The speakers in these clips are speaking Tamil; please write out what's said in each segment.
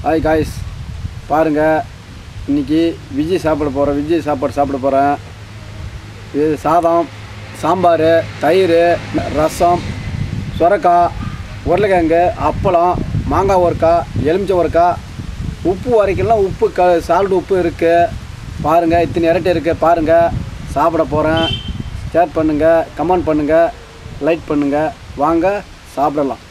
ஹாய் காய்ஸ், பாருங்கள் இன்றைக்கி விஜய் சாப்பாடு சாப்பிட போகிறேன். இது சாதம், சாம்பார், தயிர், ரசம், சுரக்காய், உருளைக்கிழங்கு, அப்பளம், மாங்காய் ஊறுக்காய், எலுமிச்சை ஊறுக்காய், உப்பு வரைக்கலாம் உப்பு சால்ட் உப்பு இருக்குது. பாருங்கள், இத்தனை இரட்டை இருக்குது. பாருங்கள், சாப்பிட போகிறேன். ஷேர் பண்ணுங்கள், கமெண்ட் பண்ணுங்கள், லைக் பண்ணுங்கள். வாங்க சாப்பிடலாம்.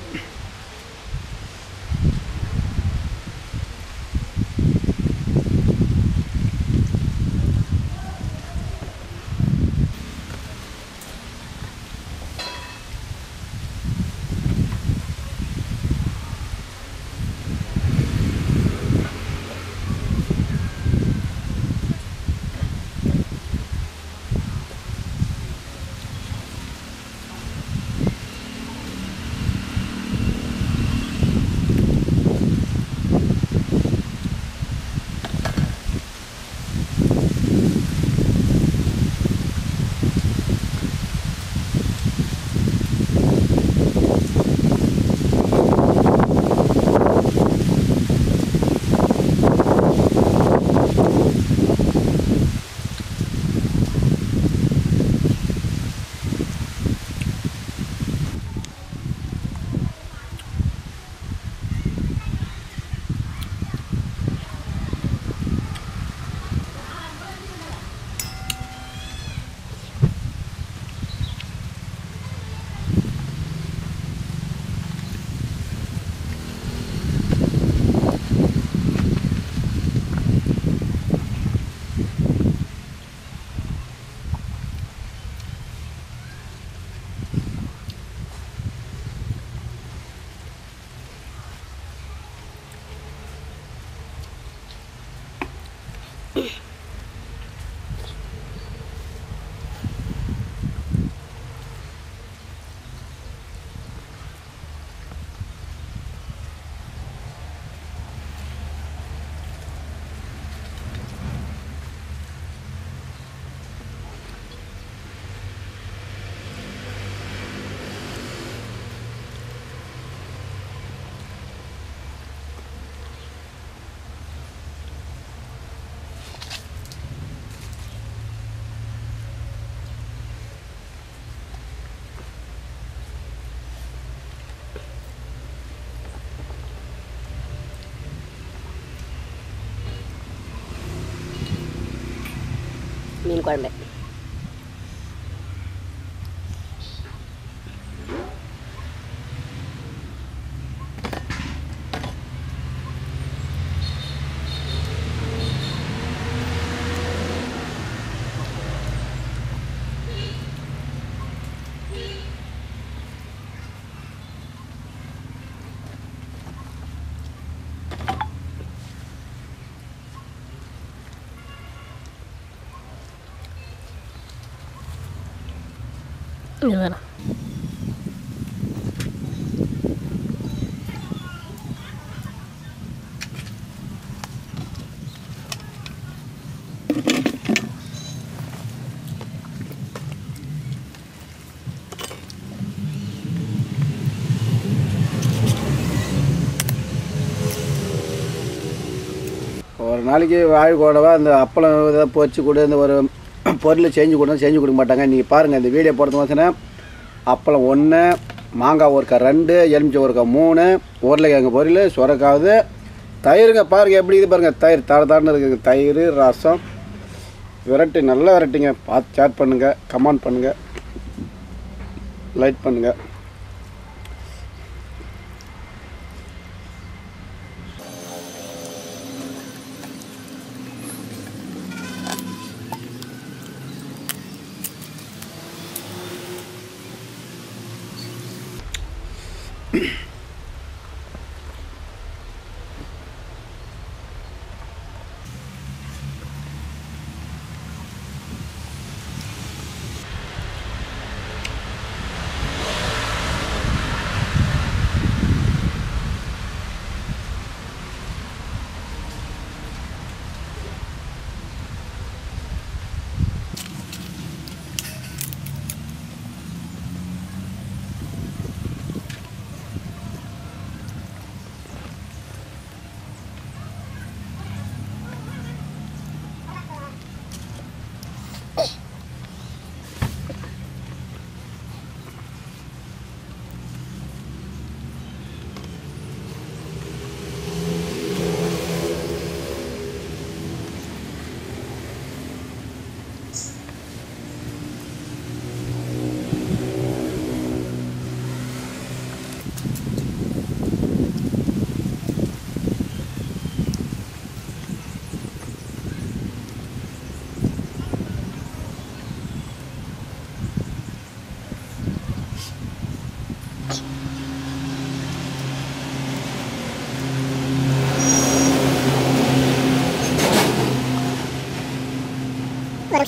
மீன் குழம்பு. இதுதானா ஒரு நாளைக்கு வாழ்கோடவா அந்த அப்பளம் இதை பொரிச்சு கொடு, இந்த ஒரு பொருள் செஞ்சு கொடுக்க மாட்டாங்க. நீங்கள் பாருங்கள், இந்த வீடியோ போடுறது வச்சுன்னா அப்பளம் 1, மாங்காய் ஊறுக்காய் 2, எலுமிச்சை ஊறுக்காய் 3, உருளைக்கிழங்கு பொரியல், சுரக்காவது, தயிருங்க. பாருங்கள் எப்படி இது பாருங்கள், தயிர் தரன்னு இருக்குங்க. தயிர், ரசம், விரட்டி, நல்லா விரட்டிங்க. பார்த்து ஷேர் பண்ணுங்கள், கமெண்ட் பண்ணுங்கள், லைக் பண்ணுங்கள்.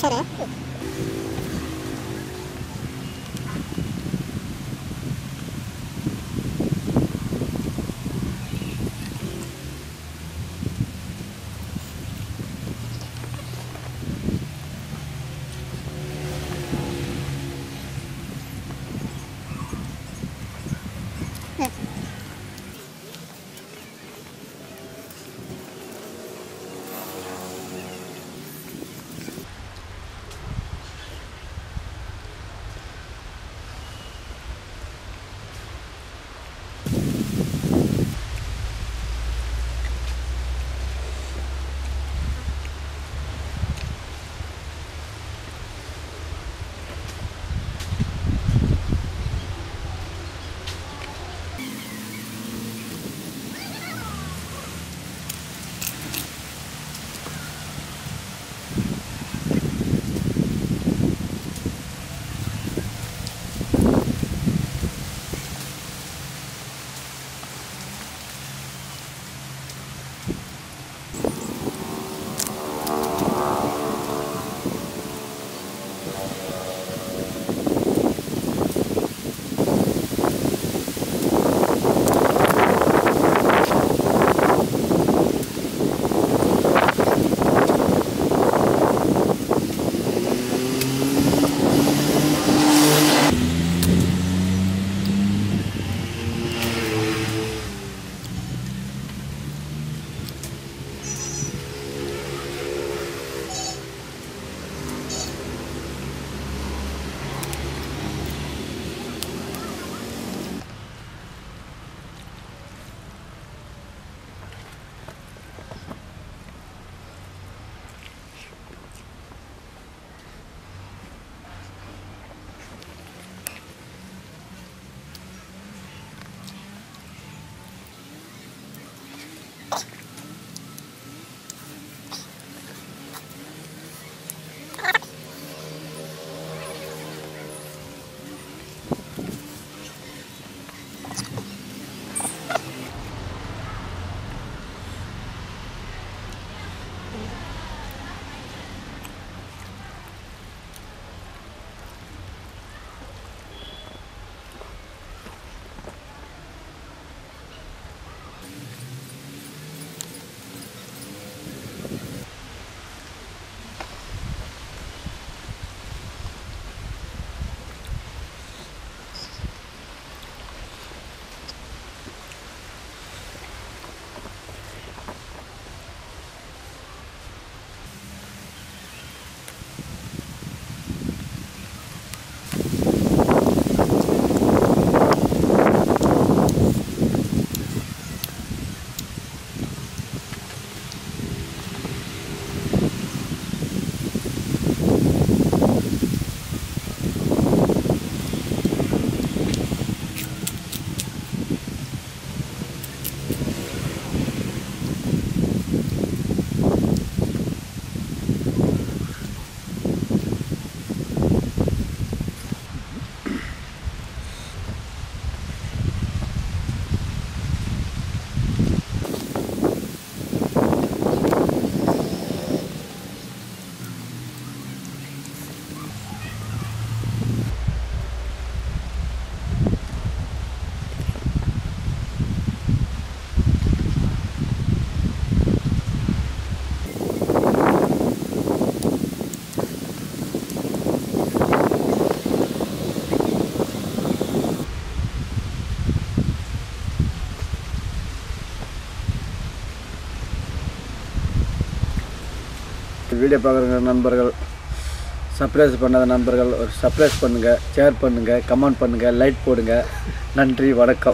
வீடியோ பார்க்குற நண்பர்கள், சப்ஸ்கிரைப் பண்ணாத நண்பர்கள் ஒரு சப்ஸ்கிரைப் பண்ணுங்கள், ஷேர் பண்ணுங்கள், கமெண்ட் பண்ணுங்கள், லைக் போடுங்க. நன்றி, வணக்கம்.